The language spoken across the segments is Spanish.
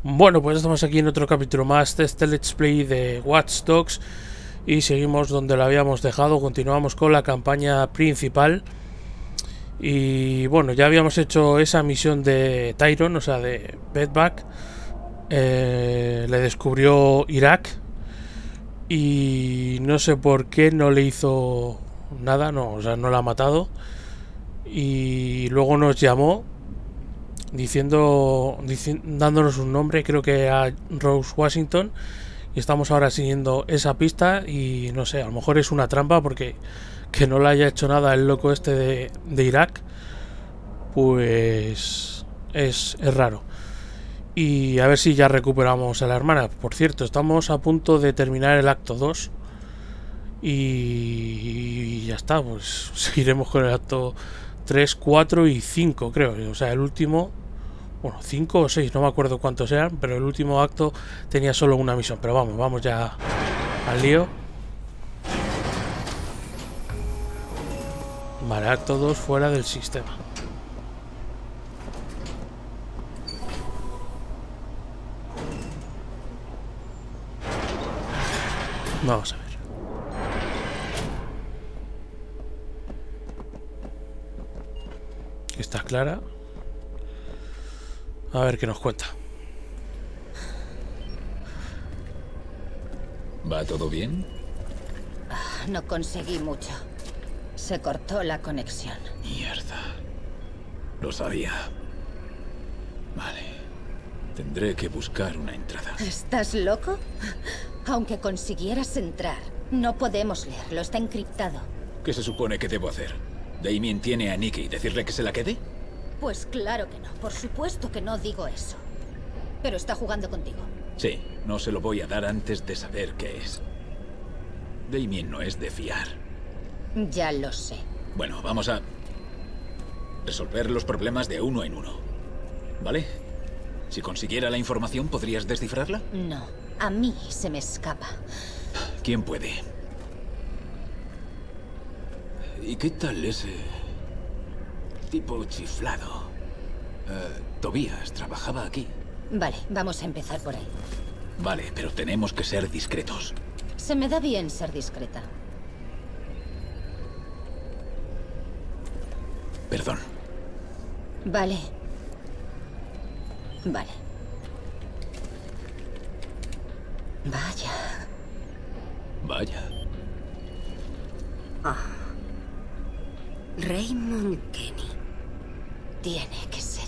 Bueno, pues estamos aquí en otro capítulo más de este Let's Play de Watch Dogs y seguimos donde lo habíamos dejado, continuamos con la campaña principal. Y bueno, ya habíamos hecho esa misión de Tyron, o sea, de Bedback. Le descubrió Irak y no sé por qué no le hizo nada, no, o sea, no la ha matado. Y luego nos llamó dándonos un nombre, creo que a Rose Washington, y estamos ahora siguiendo esa pista y no sé, a lo mejor es una trampa porque que no le haya hecho nada el loco este de Irak, pues es raro. Y a ver si ya recuperamos a la hermana. Por cierto, estamos a punto de terminar el acto 2 y ya está, pues seguiremos con el acto 3, 4 y 5, creo. O sea, el último, bueno, 5 o 6, no me acuerdo cuántos eran, pero el último acto tenía solo una misión. Pero vamos ya al lío. Vale, acto 2 fuera del sistema. Vamos a ver. Está clara. A ver qué nos cuenta. ¿Va todo bien? No conseguí mucho. Se cortó la conexión. Mierda. Lo sabía. Vale. Tendré que buscar una entrada. ¿Estás loco? Aunque consiguieras entrar, no podemos leerlo. Está encriptado. ¿Qué se supone que debo hacer? ¿Damien tiene a Nikki y decirle que se la quede? Pues claro que no. Por supuesto que no digo eso. Pero está jugando contigo. Sí, no se lo voy a dar antes de saber qué es. Damien no es de fiar. Ya lo sé. Bueno, vamos a resolver los problemas de uno en uno. ¿Vale? Si consiguiera la información, ¿podrías descifrarla? No, a mí se me escapa. ¿Quién puede? ¿Y qué tal ese tipo chiflado? Tobías trabajaba aquí. Vale, vamos a empezar por ahí. Vale, pero tenemos que ser discretos. Se me da bien ser discreta. Perdón. Vale. Vale. Vaya. Vaya. Raymond Kenny. Tiene que ser él.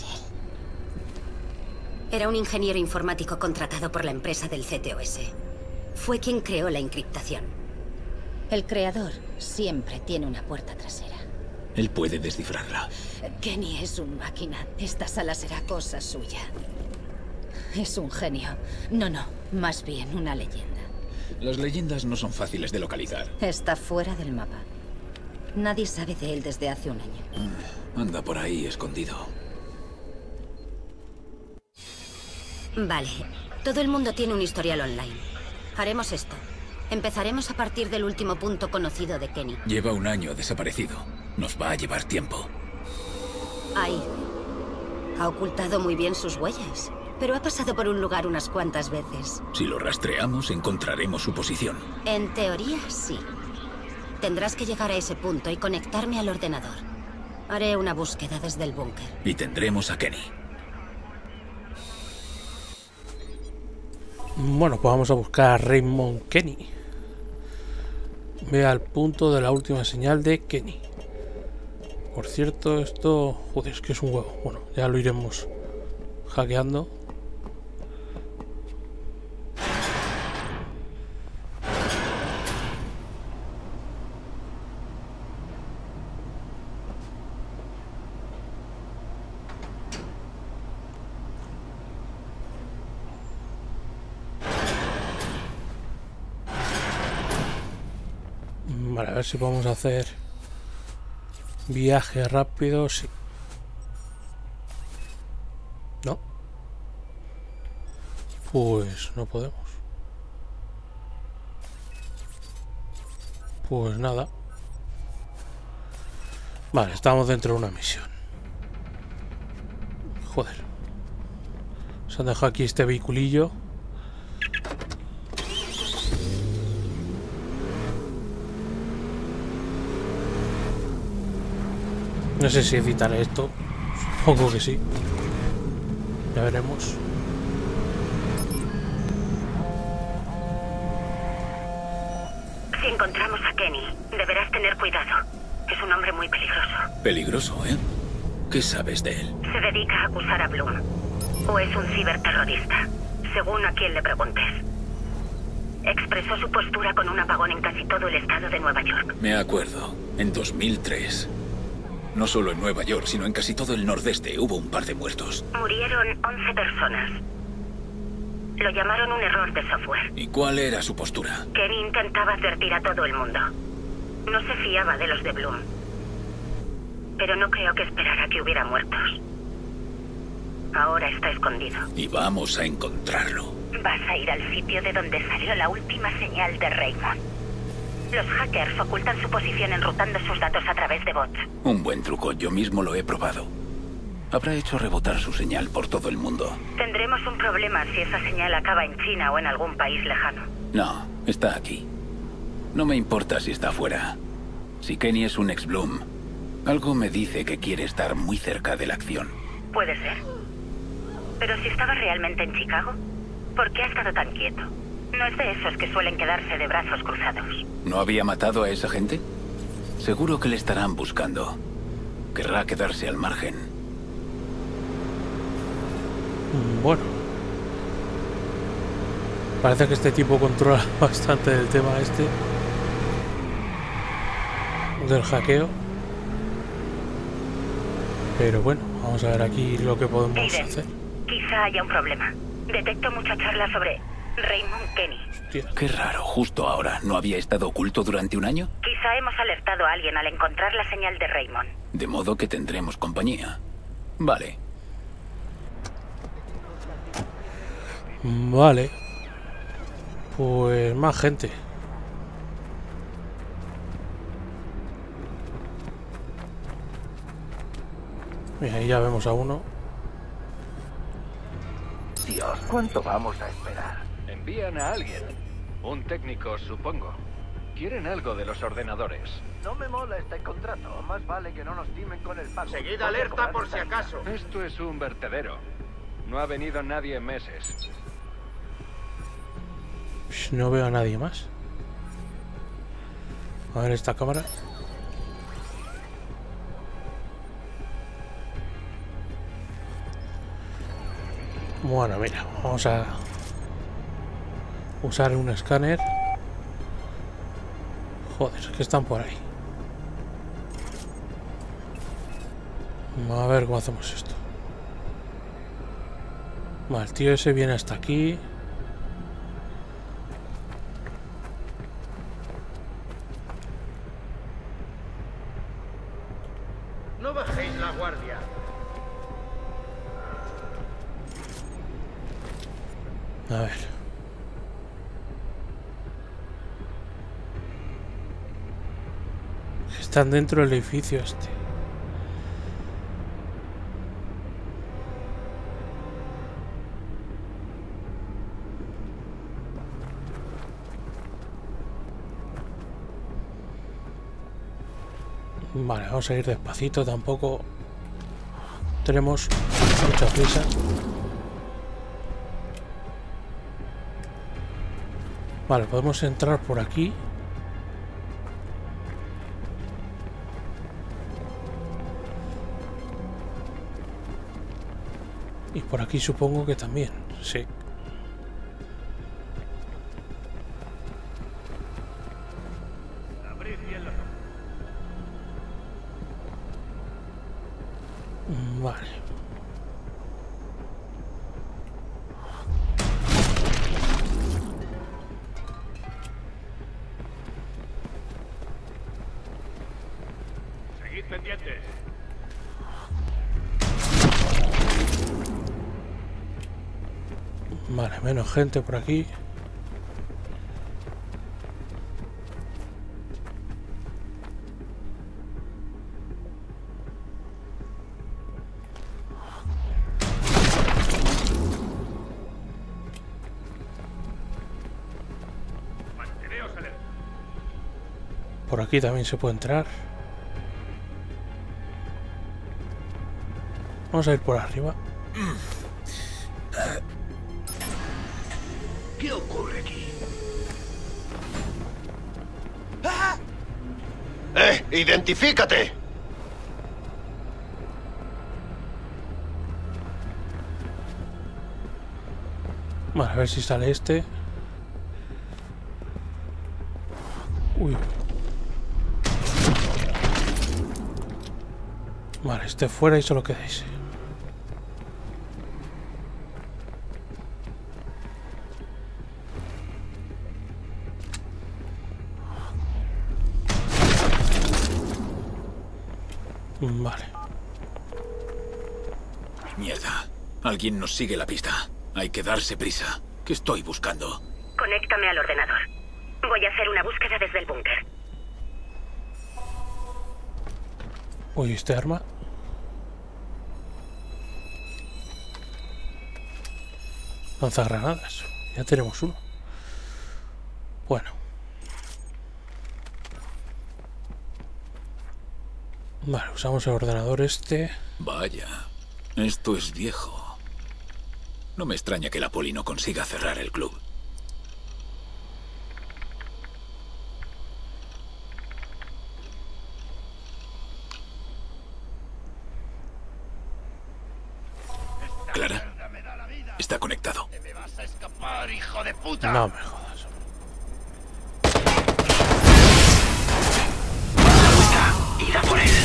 Era un ingeniero informático contratado por la empresa del CTOS. Fue quien creó la encriptación. El creador siempre tiene una puerta trasera. Él puede descifrarla. Kenny es un máquina. Esta sala será cosa suya. Es un genio. No, más bien una leyenda. Las leyendas no son fáciles de localizar. Está fuera del mapa. Nadie sabe de él desde hace un año. Anda por ahí escondido. Vale, todo el mundo tiene un historial online. Haremos esto. Empezaremos a partir del último punto conocido de Kenny. Lleva un año desaparecido. Nos va a llevar tiempo. Ahí. Ha ocultado muy bien sus huellas, pero ha pasado por un lugar unas cuantas veces. Si lo rastreamos, encontraremos su posición. En teoría, sí. Tendrás que llegar a ese punto y conectarme al ordenador. Haré una búsqueda desde el búnker. Y tendremos a Kenny. Bueno, pues vamos a buscar a Raymond Kenny. Ve al punto de la última señal de Kenny. Por cierto, esto... Joder, es que es un huevo. Bueno, ya lo iremos hackeando. Vale, a ver si podemos hacer viaje rápido. Sí. No. Pues no podemos. Pues nada. Vale, estamos dentro de una misión. Joder. Se han dejado aquí este vehiculillo. No sé si editaré esto. Supongo que sí. Ya veremos. Si encontramos a Kenny, deberás tener cuidado. Es un hombre muy peligroso. Peligroso, ¿eh? ¿Qué sabes de él? Se dedica a acusar a Bloom. O es un ciberterrorista, según a quien le preguntes. Expresó su postura con un apagón en casi todo el estado de Nueva York. Me acuerdo. En 2003. No solo en Nueva York, sino en casi todo el nordeste hubo un par de muertos. Murieron 11 personas. Lo llamaron un error de software. ¿Y cuál era su postura? Kenny intentaba advertir a todo el mundo. No se fiaba de los de Bloom. Pero no creo que esperara que hubiera muertos. Ahora está escondido. Y vamos a encontrarlo. Vas a ir al sitio de donde salió la última señal de Raymond. Los hackers ocultan su posición enrutando sus datos a través de bots. Un buen truco, yo mismo lo he probado. Habrá hecho rebotar su señal por todo el mundo. Tendremos un problema si esa señal acaba en China o en algún país lejano. No, está aquí. No me importa si está fuera. Si Kenny es un ex-Bloom, algo me dice que quiere estar muy cerca de la acción. Puede ser. Pero si estaba realmente en Chicago, ¿por qué ha estado tan quieto? No es de esos que suelen quedarse de brazos cruzados. ¿No había matado a esa gente? Seguro que le estarán buscando. Querrá quedarse al margen. Bueno. Parece que este tipo controla bastante el tema este. Del hackeo. Pero bueno, vamos a ver aquí lo que podemos Aiden, hacer. Quizá haya un problema. Detecto mucha charla sobre Raymond Kenny. Hostia. Qué raro, justo ahora. ¿No había estado oculto durante un año? Quizá hemos alertado a alguien al encontrar la señal de Raymond. De modo que tendremos compañía. Vale. Vale. Pues más gente. Mira, ahí ya vemos a uno. Dios, ¿cuánto vamos a esperar? Envían a alguien. Un técnico, supongo. Quieren algo de los ordenadores. No me mola este contrato. Más vale que no nos timen con el pago. Seguid alerta por si acaso. Esto es un vertedero. No ha venido nadie en meses. No veo a nadie más. A ver esta cámara. Bueno, mira, vamos a usar un escáner. Joder, que están por ahí. A ver cómo hacemos esto. Vale, el tío ese viene hasta aquí. No bajéis la guardia. A ver. Están dentro del edificio este. Vale, vamos a ir despacito, tampoco tenemos mucha prisa. Vale, podemos entrar por aquí. Y por aquí supongo que también, sí. Vale. Seguid pendientes. Vale, menos gente por aquí. Por aquí también se puede entrar. Vamos a ir por arriba. ¿Qué ocurre aquí? ¡Identifícate! Vale, a ver si sale este. Uy. Vale, este fuera y solo queda ese. Vale. Mierda. Alguien nos sigue la pista. Hay que darse prisa. ¿Qué estoy buscando? Conéctame al ordenador. Voy a hacer una búsqueda desde el búnker. Uy, este arma. Lanzagranadas. Ya tenemos uno. Bueno. Vale, usamos el ordenador este. Vaya. Esto es viejo. No me extraña que la poli no consiga cerrar el club. Clara, está conectado. ¡Te me vas a escapar, hijo de puta! No me jodas. ¡Id a por él!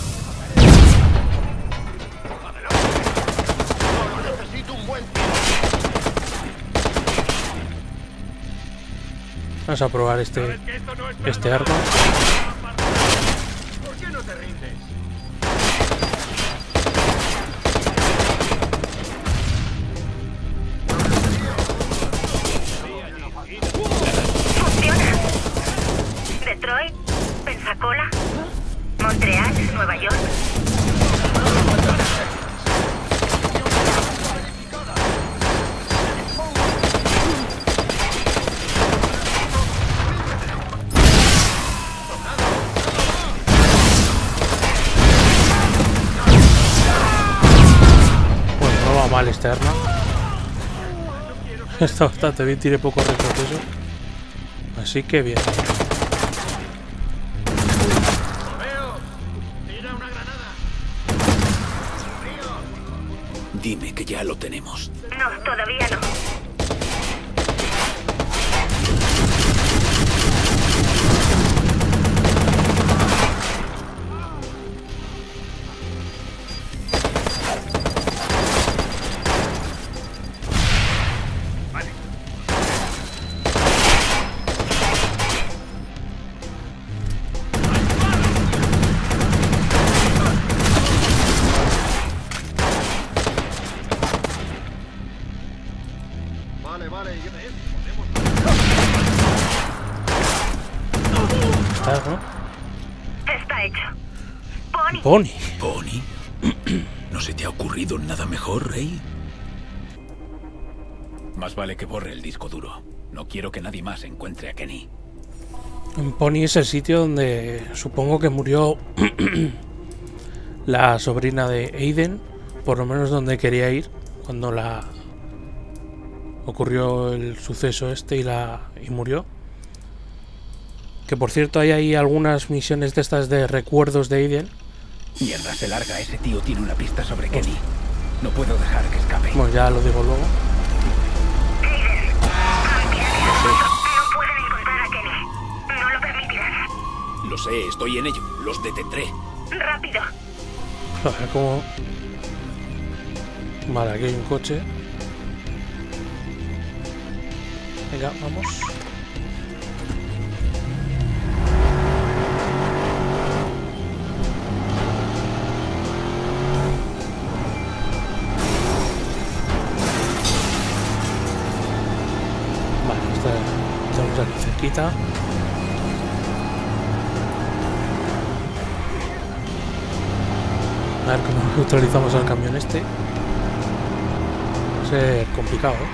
Solo necesito un buen tiro. Vamos a probar este arma. ¿Por qué no te rindes? ¡Funciona! Detroit, Pensacola, Montreal, Nueva York. Bueno, no va mal este arma. Está bastante bien, tiene poco retroceso. Así que bien. Dime que ya lo tenemos. No, todavía no. Vale, Está, ¿no? Está hecho. Pony. Pony. ¿Pony? ¿No se te ha ocurrido nada mejor, Rey? Más vale que borre el disco duro. No quiero que nadie más encuentre a Kenny. Pony es el sitio donde supongo que murió la sobrina de Aiden, por lo menos donde quería ir cuando ocurrió el suceso este y murió. Que por cierto hay ahí algunas misiones de estas de recuerdos de Aiden. Mierda, se larga. Ese tío tiene una pista sobre Kenny. No puedo dejar que escape. Bueno, ya lo digo luego. No pueden encontrar a Kenny. No lo permitirán. Lo sé, estoy en ello. Los detendré. Rápido. A ver cómo... Vale, aquí hay un coche. Venga, vamos. Vale, estamos aquí cerquita. A ver cómo neutralizamos al camión este. Va a ser complicado, ¿eh?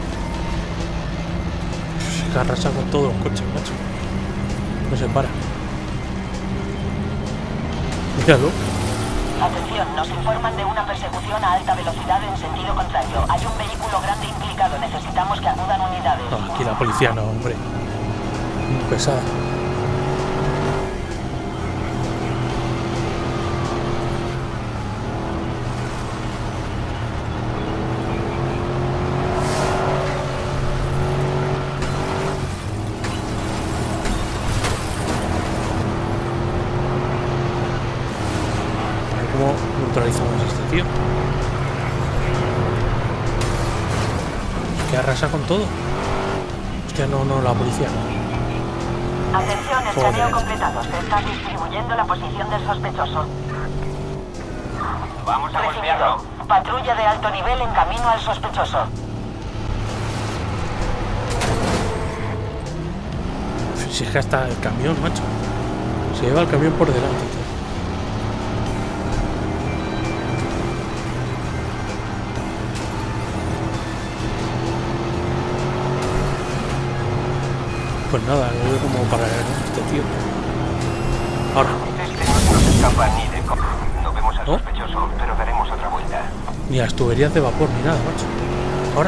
Se arrasa con todos los coches, macho. No se para. Míralo. Atención, nos informan de una persecución a alta velocidad en sentido contrario. Hay un vehículo grande implicado. Necesitamos que acudan unidades. No, aquí la policía no, hombre. Muy pesada. ¿Cómo neutralizamos a este tío? Que arrasa con todo. Hostia, no, la policía no. Atención, escaneo completado. Se está distribuyendo la posición del sospechoso. Vamos a golpearlo. Patrulla de alto nivel en camino al sospechoso. Si es que hasta el camión, macho. Se lleva el camión por delante, tío. Pues nada, no veo como para este tío. Ahora. Este no se escapa ni de... No vemos al ¿No? sospechoso, pero daremos otra vuelta. Ni las tuberías de vapor ni nada, macho. Ahora.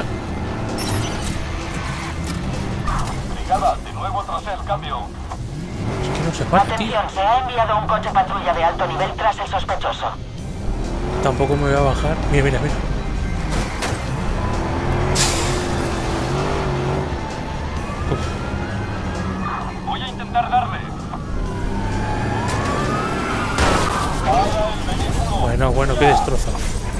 Brigada, de nuevo tras el cambio. Es que no se para, tío. Atención, se ha enviado un coche patrulla de alto nivel tras el sospechoso. Tampoco me voy a bajar. Mira, mira, mira. Voy a intentar darle. Bueno, qué destroza.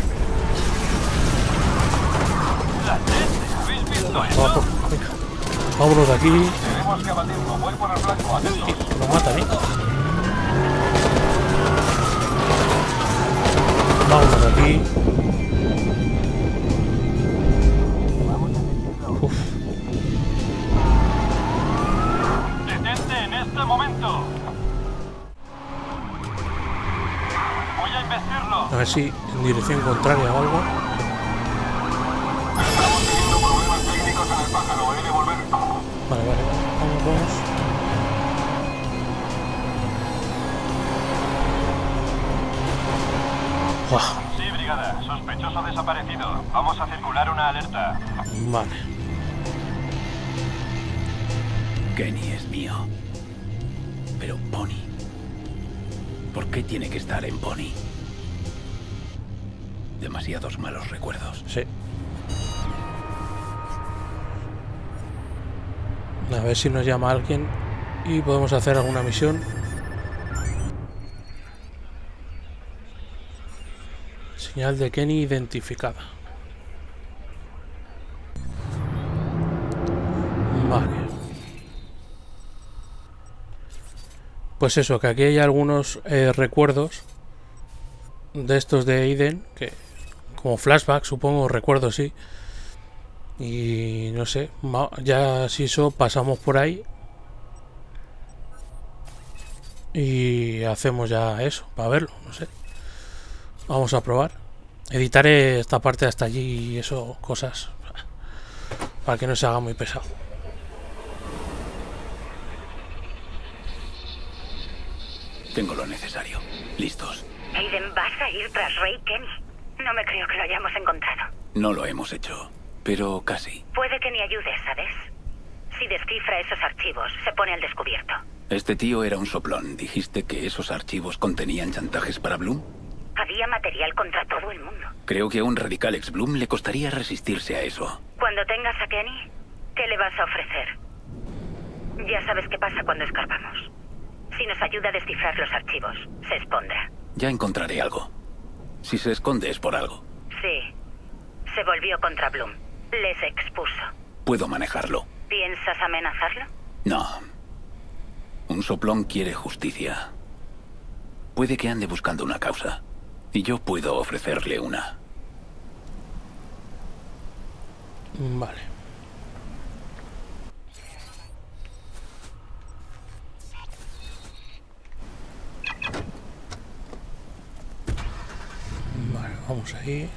¿Habéis visto Venga, eso? vámonos de aquí. Tenemos que abatirlo. Voy por el flanco. Atentos. Que nos matan, ¿eh? Vámonos de aquí. Uf. Detente en este momento. Voy a investirlo. A ver si en dirección contraria o algo. Estamos teniendo problemas técnicos en el pájaro. He de volver. Vale, vamos. Buah, Sí, brigada. Sospechoso desaparecido. Vamos a circular una alerta. vale. Kenny es mío. Pero Pony. ¿Por qué tiene que estar en Pony? Demasiados malos recuerdos. Sí. A ver si nos llama alguien y podemos hacer alguna misión. Señal de Kenny identificada. Vale. Pues eso, que aquí hay algunos recuerdos de estos de Aiden, que como flashback, supongo, recuerdo, sí. Y no sé, ya si eso pasamos por ahí y hacemos ya eso, para verlo, no sé. Vamos a probar. Editaré esta parte hasta allí y eso, cosas, para que no se haga muy pesado. Tengo lo necesario. Listos. Aiden, ¿vas a ir tras Ray Kenny? No me creo que lo hayamos encontrado. No lo hemos hecho, pero casi. Puede que ni ayude, ¿sabes? Si descifra esos archivos, se pone al descubierto. Este tío era un soplón. ¿Dijiste que esos archivos contenían chantajes para Bloom? Había material contra todo el mundo. Creo que a un radical ex Bloom le costaría resistirse a eso. Cuando tengas a Kenny, ¿qué le vas a ofrecer? Ya sabes qué pasa cuando escarbamos. Si nos ayuda a descifrar los archivos, se expondrá. Ya encontraré algo. Si se esconde es por algo. Sí. Se volvió contra Bloom. Les expuso. Puedo manejarlo. ¿Piensas amenazarlo? No. Un soplón quiere justicia. Puede que ande buscando una causa. Y yo puedo ofrecerle una. Vale. Vale, vamos ahí.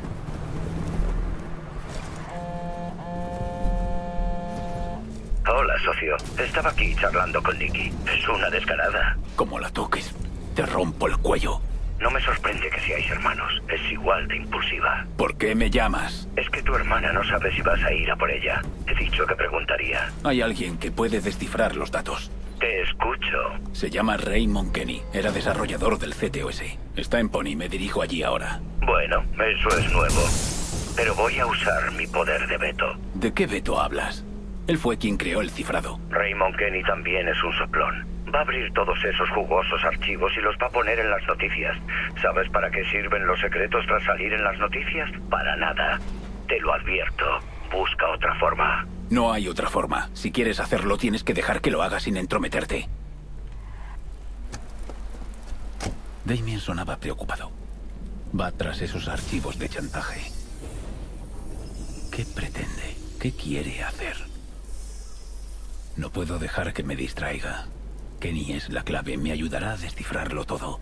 Hola, socio. Estaba aquí charlando con Nikki. Es una descarada. Como la toques, te rompo el cuello. No me sorprende que seáis hermanos. Es igual de impulsiva. ¿Por qué me llamas? Es que tu hermana no sabe si vas a ir a por ella. He dicho que preguntaría. Hay alguien que puede descifrar los datos. Te escucho. Se llama Raymond Kenny. Era desarrollador del CTOS. Está en Pony. Me dirijo allí ahora. Bueno, eso es nuevo. Pero voy a usar mi poder de veto. ¿De qué veto hablas? Él fue quien creó el cifrado. Raymond Kenny también es un soplón. Va a abrir todos esos jugosos archivos y los va a poner en las noticias. ¿Sabes para qué sirven los secretos tras salir en las noticias? Para nada. Te lo advierto. Busca otra forma. No hay otra forma. Si quieres hacerlo, tienes que dejar que lo haga sin entrometerte. Damien sonaba preocupado. Va tras esos archivos de chantaje. ¿Qué pretende? ¿Qué quiere hacer? No puedo dejar que me distraiga. Kenny es la clave. Me ayudará a descifrarlo todo.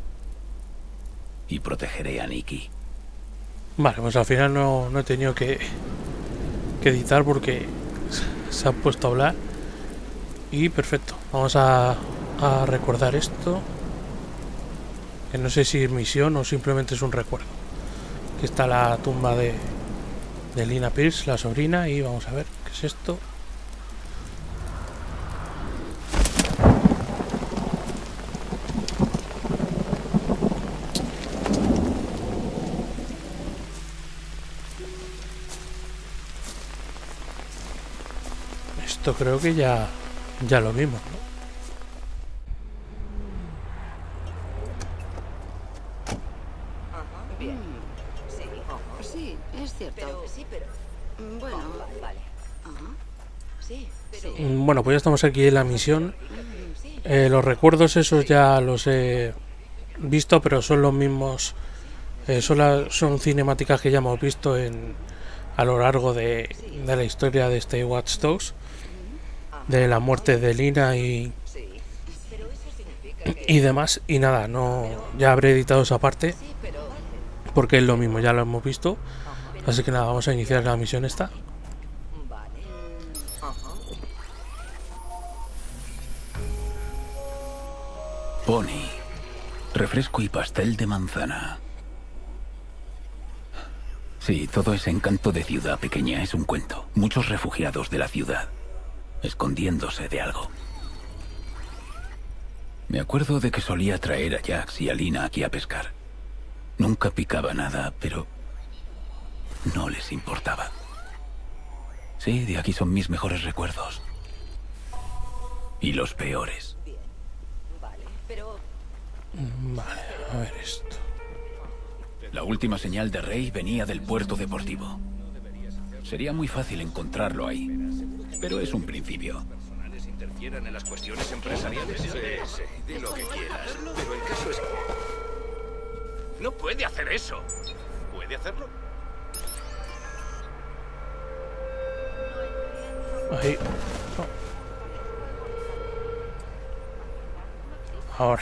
Y protegeré a Nikki. Vale, pues al final no he tenido que editar porque se ha puesto a hablar. Y perfecto. Vamos a recordar esto. Que no sé si es misión o simplemente es un recuerdo. Aquí está la tumba de Lina Pierce, la sobrina. Y vamos a ver qué es esto. Esto creo que ya lo vimos, ¿no? Bien. Sí, es cierto. Bueno, vale. Sí. Bueno, pues ya estamos aquí en la misión. Los recuerdos esos ya los he visto, pero son los mismos. Son cinemáticas que ya hemos visto a lo largo de la historia de este Watch Dogs. De la muerte de Lina y demás. Y nada, ya habré editado esa parte porque es lo mismo, ya lo hemos visto. Así que nada, vamos a iniciar la misión esta. Pony. Refresco y pastel de manzana. Sí, todo ese encanto de ciudad pequeña es un cuento. Muchos refugiados de la ciudad escondiéndose de algo. Me acuerdo de que solía traer a Jax y a Lina aquí a pescar. Nunca picaba nada, pero no les importaba. Sí, de aquí son mis mejores recuerdos. Y los peores. Vale, a ver esto. La última señal de Rey venía del puerto deportivo. Sería muy fácil encontrarlo ahí. Pero es un principio. ¿Personales interfieran en las cuestiones empresariales? Sí, di lo que quieras. Pero el caso es que no puede hacer eso. ¿Puede hacerlo? Ahí. Ahora.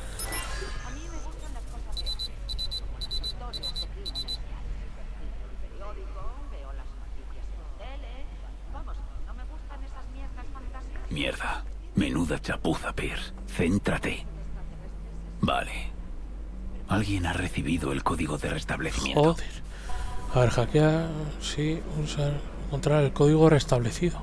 Mierda. Menuda chapuza, Pierce. Céntrate. Vale. Alguien ha recibido el código de restablecimiento. Joder. A ver, hackear. Sí, encontrar el código restablecido.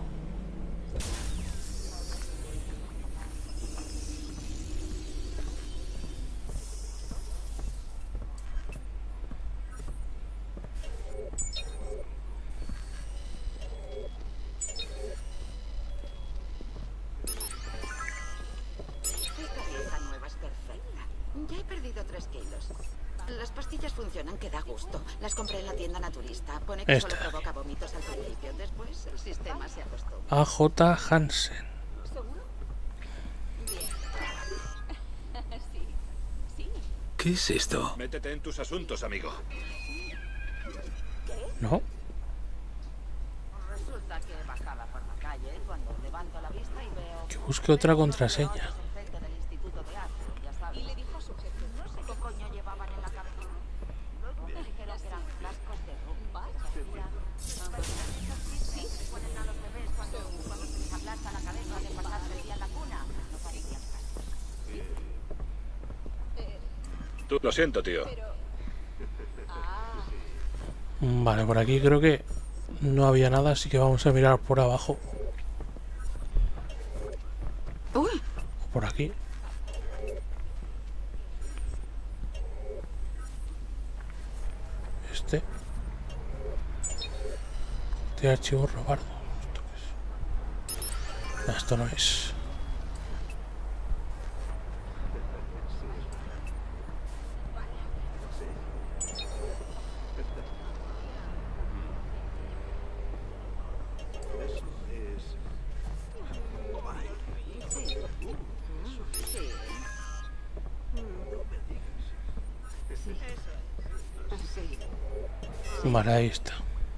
Ya he perdido 3 kilos. Las pastillas funcionan, que da gusto. Las compré en la tienda naturista. Pone que solo provoca vómitos al principio. Después el sistema se acostumbra. A.J. Hansen. ¿Seguro? Bien. Sí. ¿Qué es esto? Métete en tus asuntos, amigo. ¿No? Resulta que bajaba por la calle cuando levanto la vista y veo Que busque otra contraseña. Y le dijo a su jefe, no sé qué coño llevaban en la cabeza. Luego me dijeron que eran frascos de rumba. Sí, ponen a los bebés cuando se les aplasta la cabeza. Tú, lo siento, tío. Vale, por aquí creo que no había nada, así que vamos a mirar por abajo. Por aquí. Este archivo robar. No, esto no es. Vale, ahí está.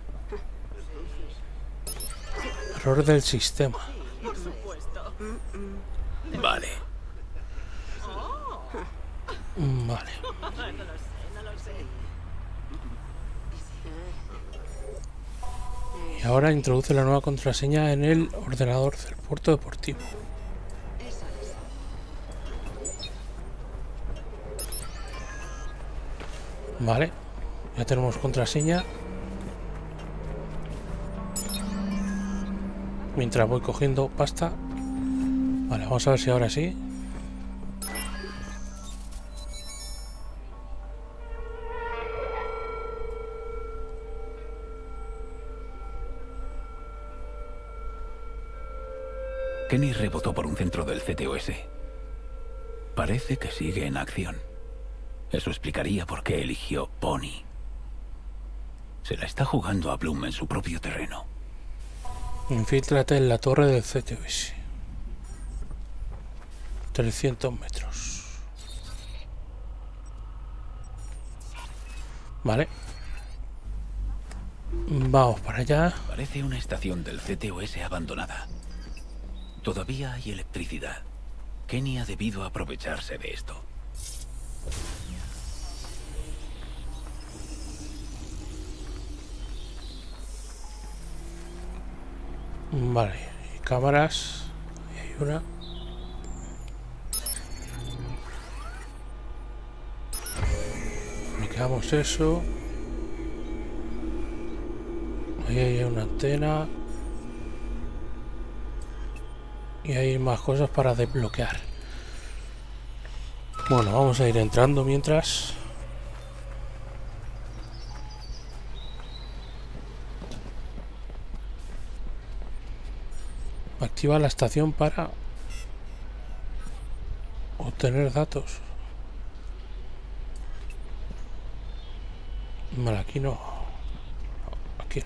Error del sistema. Vale. Vale. Y ahora introduce la nueva contraseña en el ordenador del puerto deportivo. Vale. Ya tenemos contraseña. Mientras voy cogiendo pasta. Vale, vamos a ver si ahora sí. Kenny rebotó por un centro del CTOS. Parece que sigue en acción. Eso explicaría por qué eligió Pony. Se la está jugando a Bloom en su propio terreno. Infíltrate en la torre del CTOS. 300 metros. Vale. Vamos para allá. Parece una estación del CTOS abandonada. Todavía hay electricidad. Kenny ha debido aprovecharse de esto. Vale, y cámaras. Ahí hay una. Bloqueamos eso. Ahí hay una antena. Y hay más cosas para desbloquear. Bueno, vamos a ir entrando mientras. Activa la estación para obtener datos. Vale, aquí no. Aquí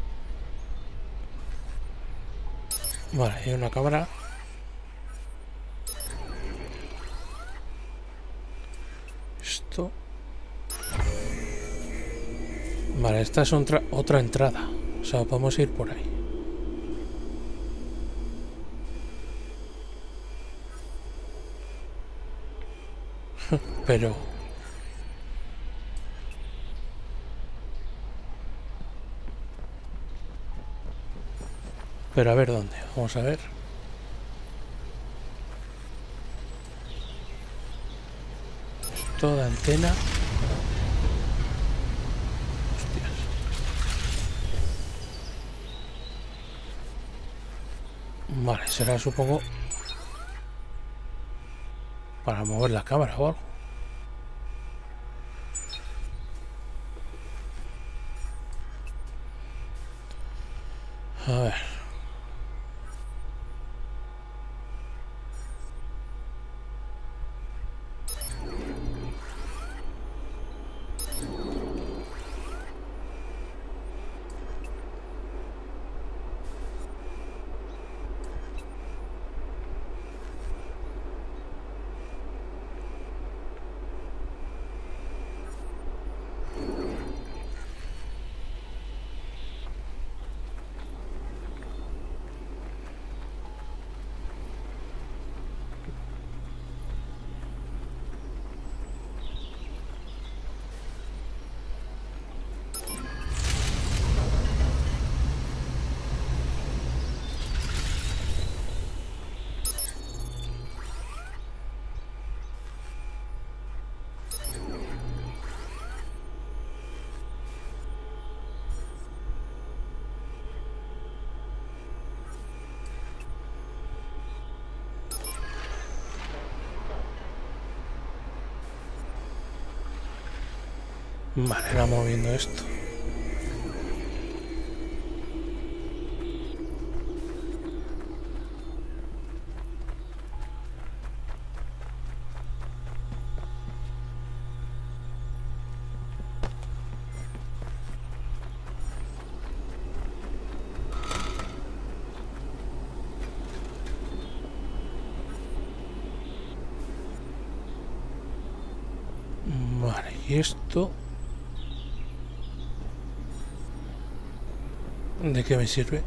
no. Vale, hay una cámara. Esto. Vale, esta es otra entrada. O sea, podemos ir por ahí. Pero a ver dónde. Vamos a ver. Toda antena. Hostias. Vale, será supongo para mover la cámara o algo. A ver. Vale, era moviendo esto. Vale, y esto... ¿de qué me sirve?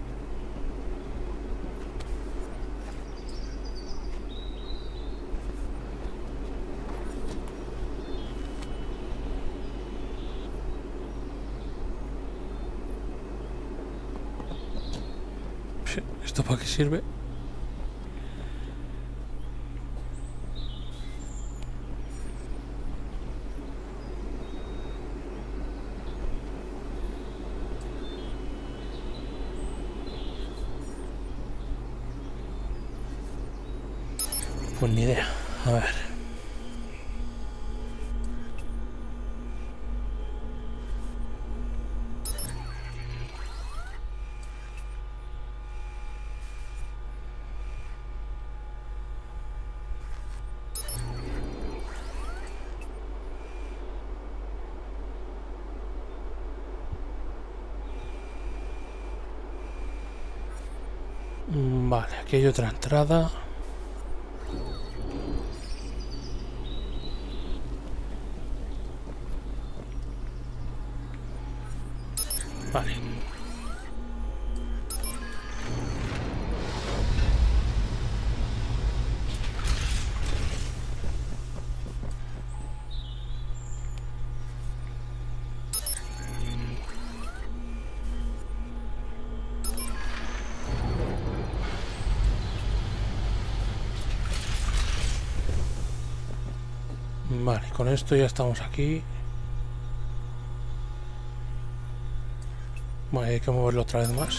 ¿Esto para qué sirve? Pues ni idea. A ver. Vale, aquí hay otra entrada. Vale. Vale, con esto ya estamos aquí. Bueno, hay que moverlo otra vez más.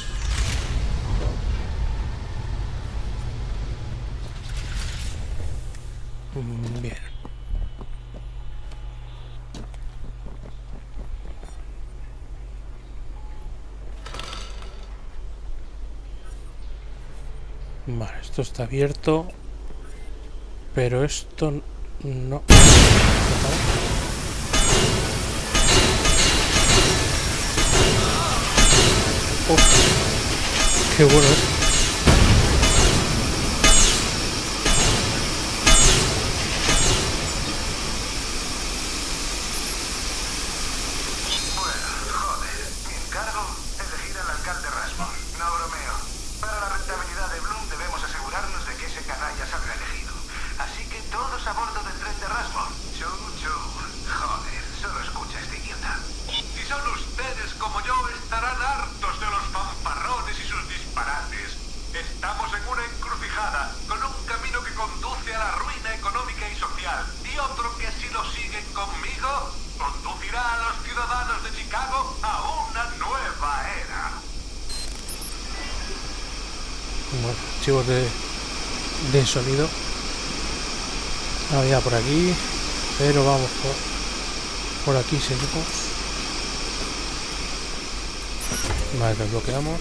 Bien. Vale, esto está abierto. Pero esto no. Oh, qué bueno es. Bueno, joder. Mi encargo, elegir al alcalde Rasmus. No bromeo. Para la rentabilidad de Bloom debemos asegurarnos de que ese canalla salga elegido. Así que todos a bordo del tren de Rasmus. Chu, chu. Joder, solo escucha a este idiota. Si son ustedes como yo, estarán hartos de los fanfarrones y sus disparates. Estamos en una encrucijada, con un camino que conduce a la ruina económica y social, y otro que, si lo siguen conmigo, conducirá a los ciudadanos de Chicago a una nueva era. Bueno, archivos de sonido. Había por aquí, pero vamos por aquí seguimos. Vale, desbloqueamos.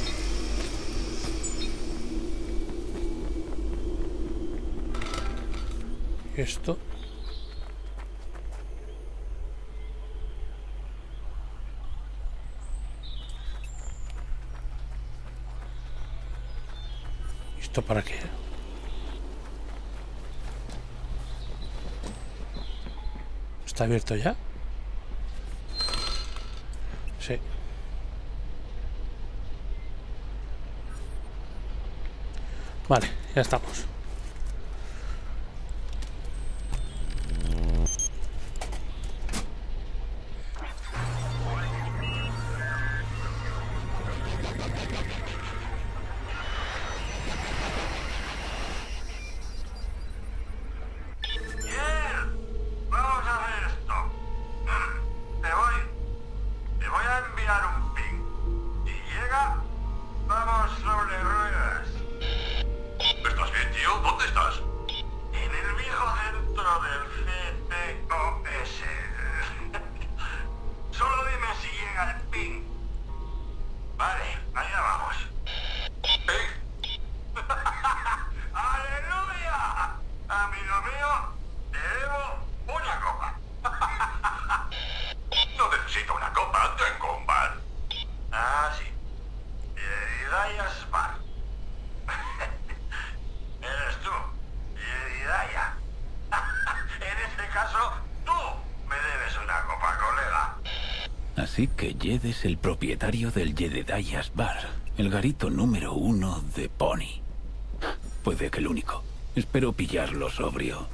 Esto. ¿Esto para qué? ¿Está abierto ya? Sí. Vale, ya estamos. ¿Estás bien, tío? Así que Jed es el propietario del Jedediah's Bar, el garito número 1 de Pony. Puede que el único. Espero pillarlo sobrio.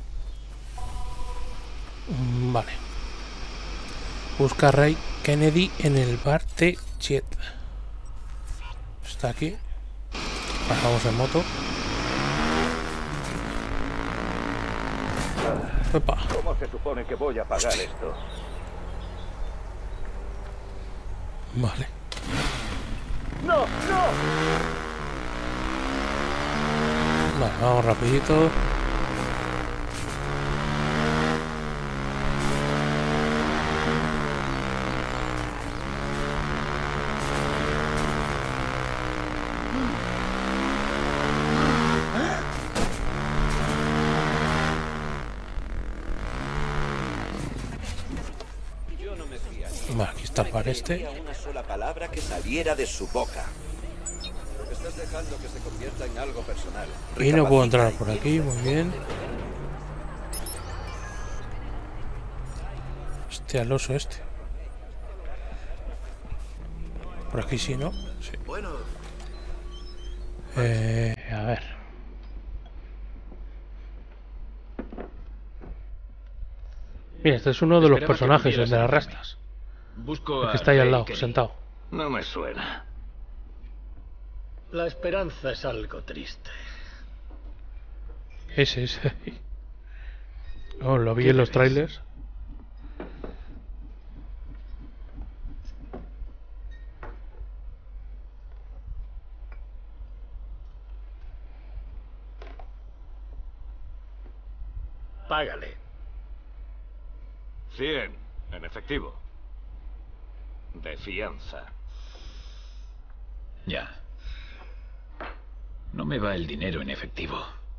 Vale. Busca a Ray Kennedy en el bar de Jed. Está aquí. Bajamos en moto. Epa. ¿Cómo se supone que voy a pagar esto? Vale. ¡No! ¡No! Vale, vamos rapidito. Vale, aquí está el bar este. Una sola palabra que saliera de su boca. Estás dejando que se convierta en algo personal. Y no puedo entrar por aquí, muy bien. Hostia, el oso este. Por aquí sí, ¿no? Sí. Bueno. A ver. Mira, este es uno de los personajes, el de las rastas. Busco el que está ahí al lado, sentado. No me suena. La esperanza es algo triste. Ese. Oh, lo vi en los trailers. Págale. 100, en efectivo. De fianza. Ya. No me va el dinero en efectivo.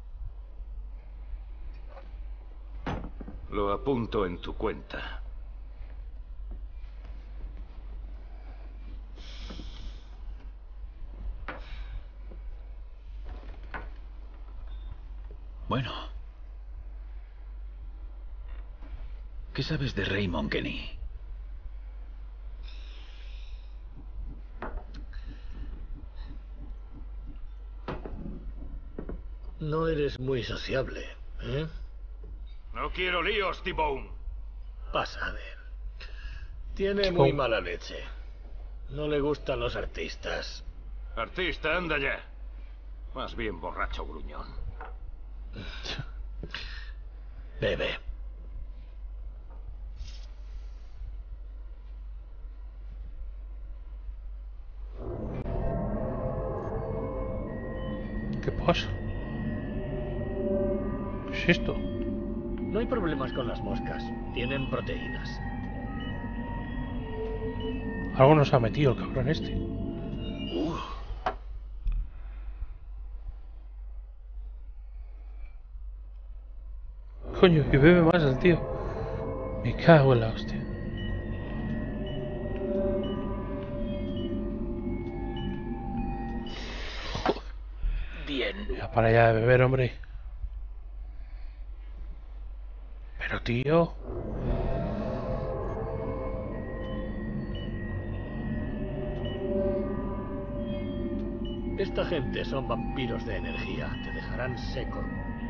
Lo apunto en tu cuenta. Bueno. ¿Qué sabes de Raymond Kenny? No eres muy sociable, ¿eh? No quiero líos, T-Bone. Pasa a ver. Tiene muy mala leche. No le gustan los artistas. Artista, anda ya. Más bien borracho gruñón. Bebe. ¿Qué pasa? ¿Qué es esto? No hay problemas con las moscas. Tienen proteínas. Algo nos ha metido el cabrón este. Coño, que bebe más el tío. Me cago en la hostia. Bien. Ya para allá de beber, hombre. Pero tío. Esta gente son vampiros de energía. Te dejarán seco.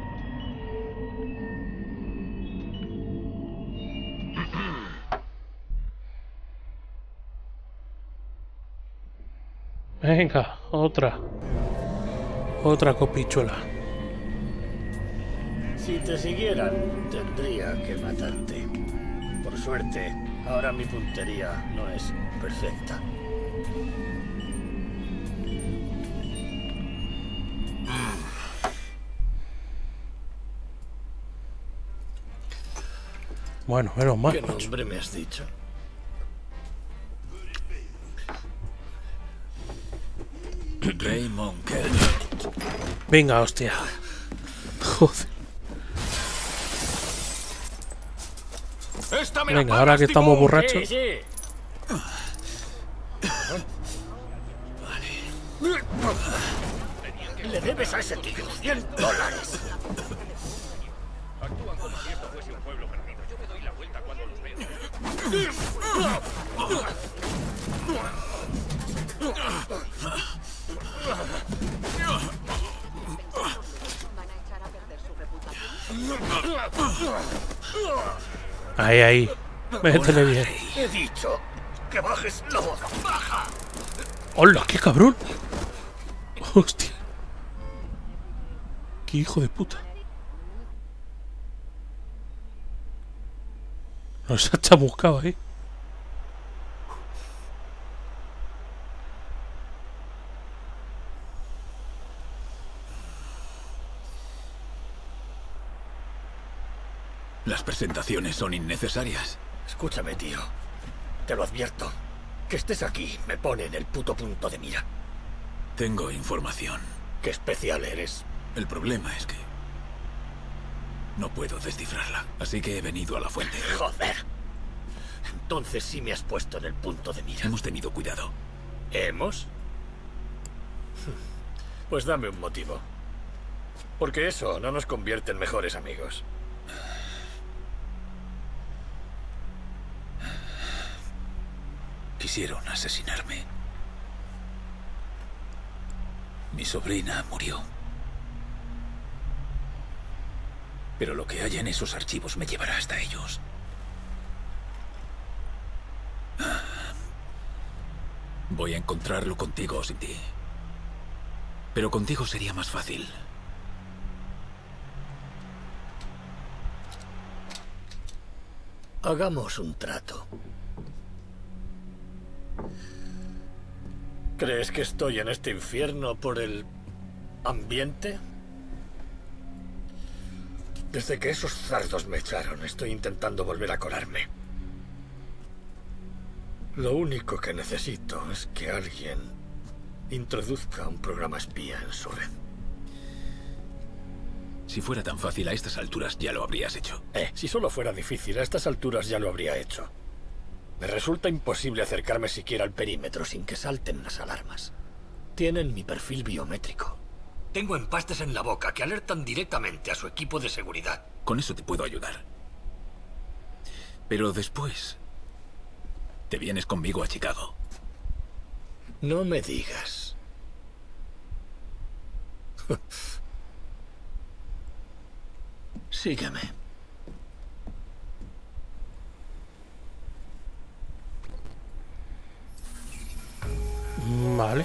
Venga, otra copichuela. Si te siguieran, tendría que matarte. Por suerte, ahora mi puntería no es perfecta. Bueno, menos mal. ¿Qué nombre me has dicho? Raymond Kenny. Venga, hostia. Joder. Venga, ahora que estamos borrachos. Sí. Le debes a ese tío $100. Actúan como si esto fuese un pueblo perdido. Yo me doy la vuelta cuando los veo. Ahí, ahí. Métele bien. He dicho que bajes la voz. ¡Baja! ¡Hola, qué cabrón! Hostia. Qué hijo de puta. Nos ha chamuscado ahí. Las presentaciones son innecesarias. Escúchame, tío. Te lo advierto. Que estés aquí me pone en el puto punto de mira. Tengo información. Qué especial eres. El problema es que no puedo descifrarla, así que he venido a la fuente. Joder. Entonces sí me has puesto en el punto de mira. Hemos tenido cuidado. ¿Hemos? Pues dame un motivo. Porque eso no nos convierte en mejores amigos. Quisieron asesinarme. Mi sobrina murió. Pero lo que haya en esos archivos me llevará hasta ellos. Voy a encontrarlo contigo o sin ti. Pero contigo sería más fácil. Hagamos un trato. ¿Crees que estoy en este infierno por el ambiente? Desde que esos cerdos me echaron, estoy intentando volver a colarme. Lo único que necesito es que alguien introduzca un programa espía en su red. Si fuera tan fácil a estas alturas ya lo habrías hecho. Si solo fuera difícil, a estas alturas ya lo habría hecho. Me resulta imposible acercarme siquiera al perímetro sin que salten las alarmas. Tienen mi perfil biométrico. Tengo empastes en la boca que alertan directamente a su equipo de seguridad. Con eso te puedo ayudar. Pero después te vienes conmigo a Chicago. No me digas. Sígueme. Vale.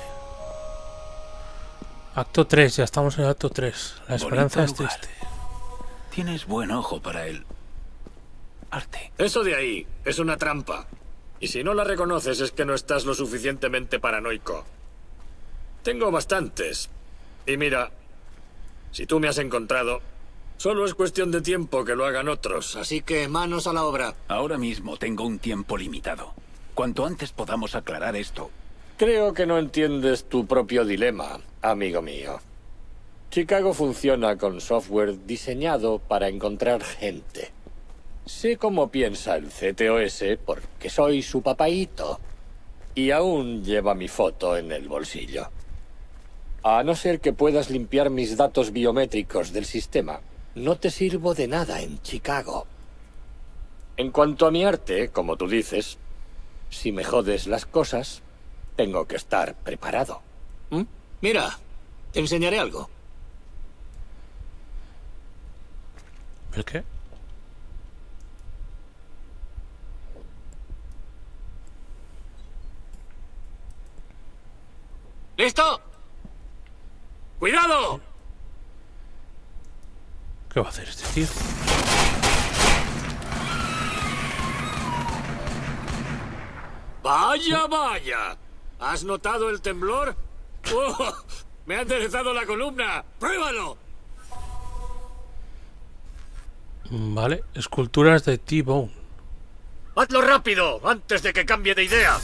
Acto 3, ya estamos en el acto 3. La esperanza es triste. Tienes buen ojo para el arte. Eso de ahí es una trampa. Y si no la reconoces es que no estás lo suficientemente paranoico. Tengo bastantes. Y mira, si tú me has encontrado, solo es cuestión de tiempo que lo hagan otros. Así que manos a la obra. Ahora mismo tengo un tiempo limitado. Cuanto antes podamos aclarar esto. Creo que no entiendes tu propio dilema, amigo mío. Chicago funciona con software diseñado para encontrar gente. Sé cómo piensa el CTOS porque soy su papaíto. Y aún lleva mi foto en el bolsillo. A no ser que puedas limpiar mis datos biométricos del sistema, no te sirvo de nada en Chicago. En cuanto a mi arte, como tú dices, si me jodes las cosas, tengo que estar preparado. Mira, te enseñaré algo. ¿El qué? ¿Listo? ¡Cuidado! ¿Qué va a hacer este tío? ¡Vaya, vaya! ¿Has notado el temblor? ¡Oh! ¡Me ha enderezado la columna! ¡Pruébalo! Vale, esculturas de T-Bone. ¡Hazlo rápido! ¡Antes de que cambie de idea!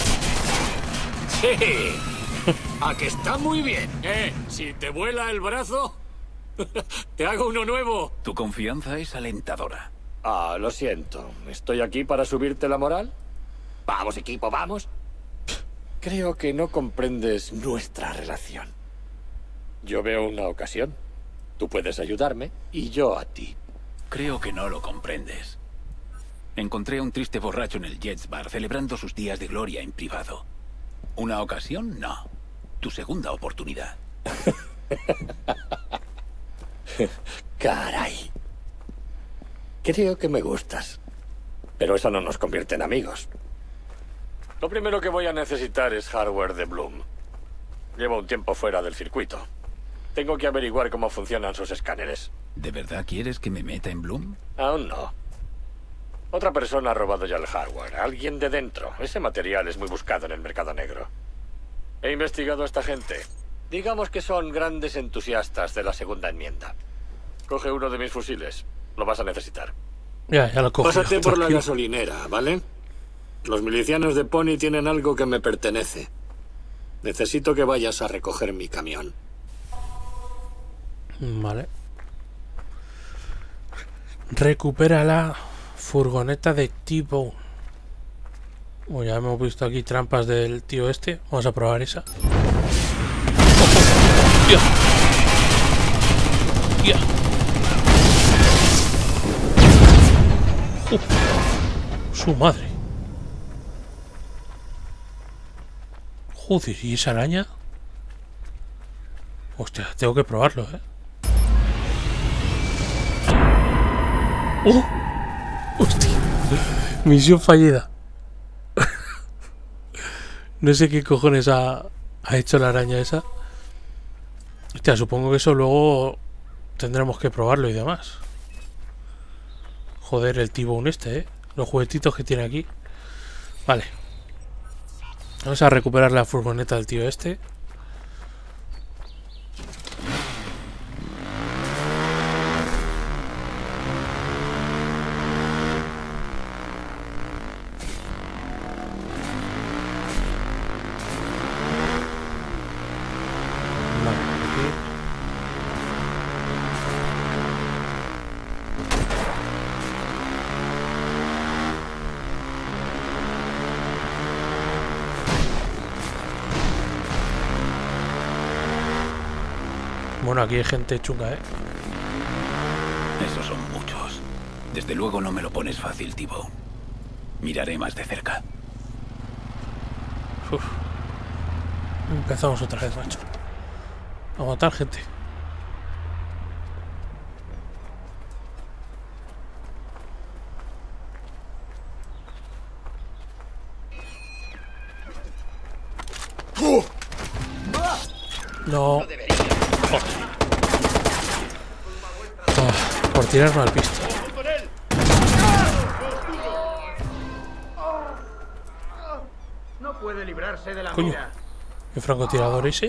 ¡Sí! ¡A que está muy bien! Si te vuela el brazo, te hago uno nuevo. Tu confianza es alentadora. Ah, lo siento. ¿Estoy aquí para subirte la moral? Vamos, equipo, vamos. Creo que no comprendes nuestra relación. Yo veo una ocasión. Tú puedes ayudarme y yo a ti. Creo que no lo comprendes. Encontré a un triste borracho en el Jets Bar celebrando sus días de gloria en privado. ¿Una ocasión? No. Tu segunda oportunidad. Caray. Creo que me gustas. Pero eso no nos convierte en amigos. Lo primero que voy a necesitar es hardware de Bloom. Llevo un tiempo fuera del circuito. Tengo que averiguar cómo funcionan sus escáneres. ¿De verdad quieres que me meta en Bloom? Aún no. Otra persona ha robado ya el hardware. Alguien de dentro. Ese material es muy buscado en el mercado negro. He investigado a esta gente. Digamos que son grandes entusiastas de la segunda enmienda. Coge uno de mis fusiles. Lo vas a necesitar. Ya lo cojo. Pásate por la gasolinera, ¿vale? Los milicianos de Pony tienen algo que me pertenece. Necesito que vayas a recoger mi camión. Vale. Recupera la furgoneta de T-Bone. Bueno, ya hemos visto aquí trampas del tío este. Vamos a probar esa. ¡Hostia! ¡Hostia! ¡Su madre! Joder, ¿y esa araña? Hostia, tengo que probarlo, ¿eh? ¡Oh! ¡Hostia! Misión fallida. No sé qué cojones ha hecho la araña esa. Hostia, supongo que eso luego tendremos que probarlo y demás. Joder, el T-Bone este, ¿eh? Los juguetitos que tiene aquí. Vale. Vamos a recuperar la furgoneta del tío este. Bueno, aquí hay gente chunga, ¿eh? Esos son muchos. Desde luego no me lo pones fácil, T-Bone. Miraré más de cerca. Uf. Empezamos otra vez, macho. A matar gente. No. Por tirarme al pisto. No puede librarse de la Coño, mira. ¿qué francotirador ese?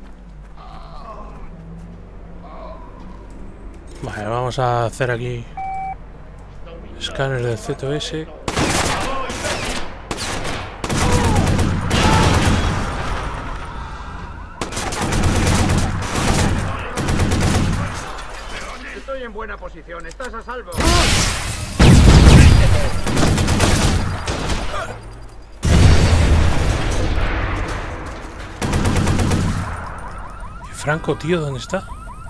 Vale, vamos a hacer aquí escáner del ZOS. Estoy en buena posición, estás a salvo. Franco, tío, ¿dónde está?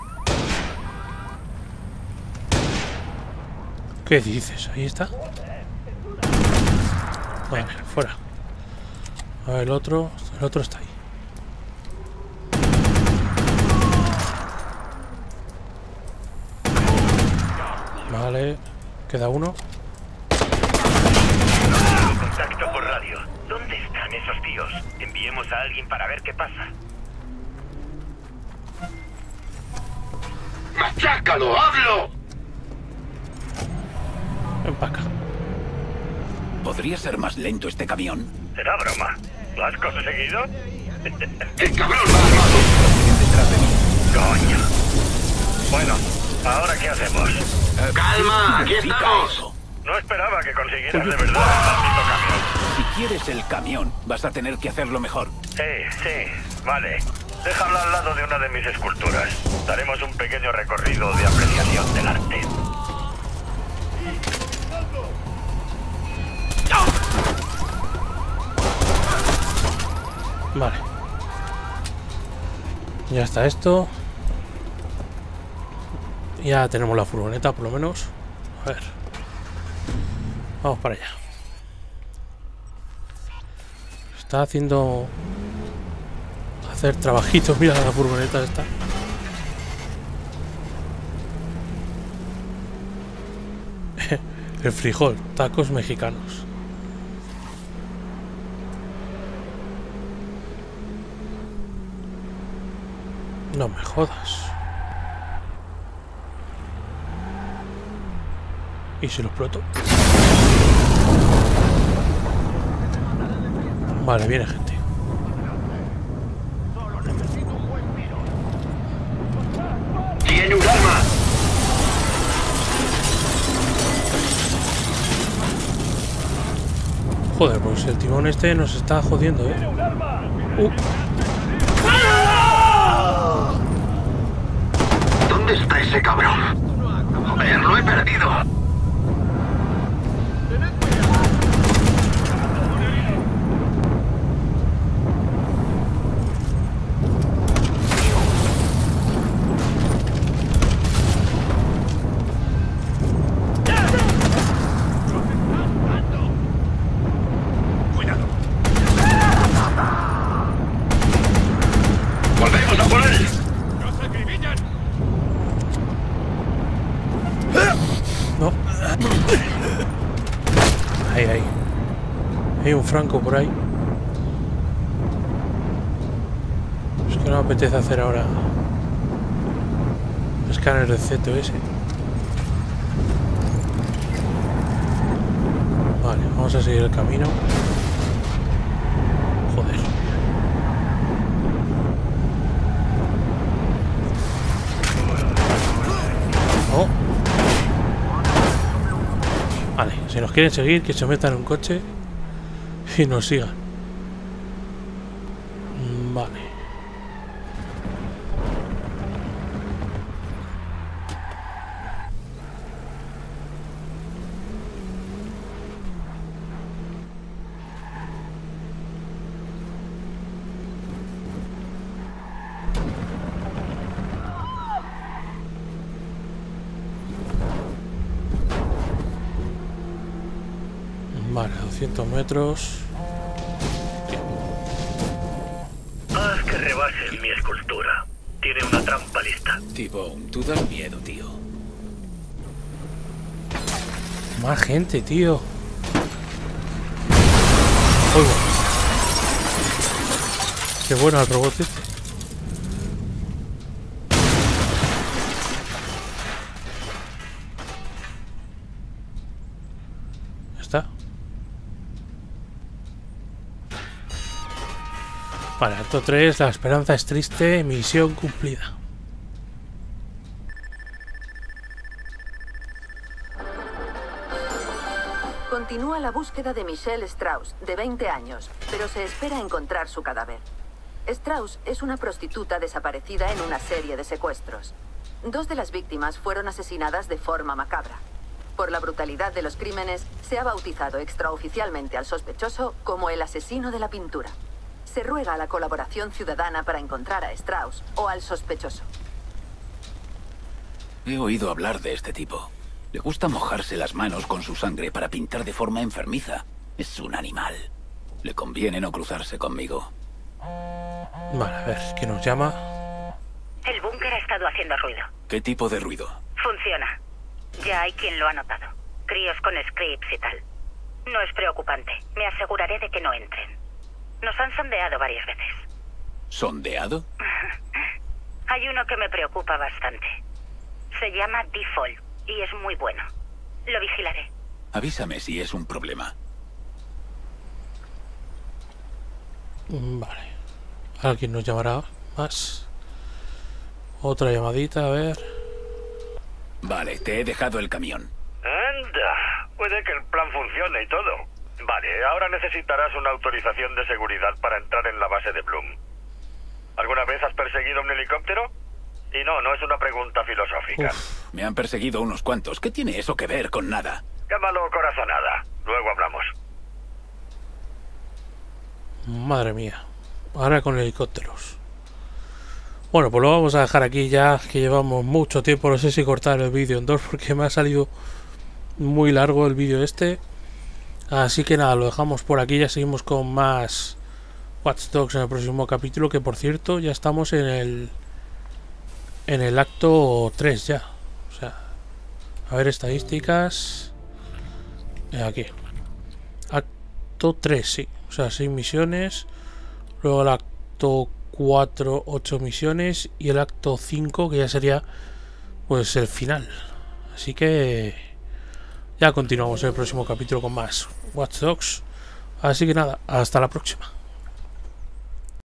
¿Qué dices? Ahí está. Bueno, fuera. A ver, el otro está ahí. Vale, queda uno. Contacto por radio. ¿Dónde están esos tíos? Enviemos a alguien para ver qué pasa. ¡Machácalo, hablo! Empaca. ¿Podría ser más lento este camión? ¿Será broma? ¿Lo has conseguido? ¡El cabrón va armado! Detrás de mí. ¡Coño! Bueno, ¿ahora qué hacemos? ¡Calma! ¡Aquí estamos! No esperaba que consiguieras de verdad el maldito camión. Si quieres el camión, vas a tener que hacerlo mejor. Sí, vale. Déjalo al lado de una de mis esculturas. Daremos un pequeño recorrido de apreciación del arte. Vale. Ya está esto. Ya tenemos la furgoneta, por lo menos. A ver. Vamos para allá. Está haciendo... hacer trabajitos. Mira la furgoneta esta. El frijol, tacos mexicanos. No me jodas. ¿Y si lo exploto? Vale, viene gente. ¡Tiene un arma! Joder, pues el timón este nos está jodiendo, ¿Dónde está ese cabrón? Joder, lo he perdido. ¡Volvemos a por él! ¡Nos acribillan! No. Ahí. Hay un franco por ahí. Es que no me apetece hacer ahora escáner de ZOS. Vale, vamos a seguir el camino. Joder. Oh. Vale, si nos quieren seguir, que se metan en un coche y nos sigan. Vale. Vale, 200 metros. Haz que rebases mi escultura. Tiene una trampa lista. T-Bone, tú das miedo, tío. Más gente, tío. Oigo. Qué bueno el robot este. ¿Está? Vale, acto 3, la esperanza es triste, misión cumplida. Continúa la búsqueda de Michelle Strauss, de 20 años, pero se espera encontrar su cadáver. Strauss es una prostituta desaparecida en una serie de secuestros. 2 de las víctimas fueron asesinadas de forma macabra. Por la brutalidad de los crímenes, se ha bautizado extraoficialmente al sospechoso como el asesino de la pintura. Se ruega la colaboración ciudadana para encontrar a Strauss o al sospechoso. He oído hablar de este tipo. Le gusta mojarse las manos con su sangre para pintar de forma enfermiza. Es un animal. Le conviene no cruzarse conmigo. Vale, a ver, ¿qué nos llama? El búnker ha estado haciendo ruido. ¿Qué tipo de ruido? Funciona. Ya hay quien lo ha notado. Críos con scripts y tal. No es preocupante. Me aseguraré de que no entren. Nos han sondeado varias veces. ¿Sondeado? Hay uno que me preocupa bastante. Se llama Default y es muy bueno. Lo vigilaré. Avísame si es un problema. Vale. ¿Alguien nos llamará más? Otra llamadita, a ver. Vale, te he dejado el camión. Anda, puede que el plan funcione y todo. Vale, ahora necesitarás una autorización de seguridad para entrar en la base de Bloom. ¿Alguna vez has perseguido un helicóptero? Y no es una pregunta filosófica. Uf, me han perseguido unos cuantos. ¿Qué tiene eso que ver con nada? Llámalo corazonada. Luego hablamos. Madre mía. Ahora con helicópteros. Bueno, pues lo vamos a dejar aquí ya, que llevamos mucho tiempo. No sé si cortar el vídeo en 2 porque me ha salido muy largo el vídeo este. Así que nada, lo dejamos por aquí. Ya seguimos con más Watch Dogs en el próximo capítulo, que por cierto ya estamos en el acto 3 ya. O sea, a ver, estadísticas. Aquí. Acto 3, sí. O sea, 6 misiones. Luego el acto 4, 8 misiones. Y el acto 5, que ya sería pues el final. Así que ya continuamos en el próximo capítulo con más Watch Dogs. Así que nada, hasta la próxima.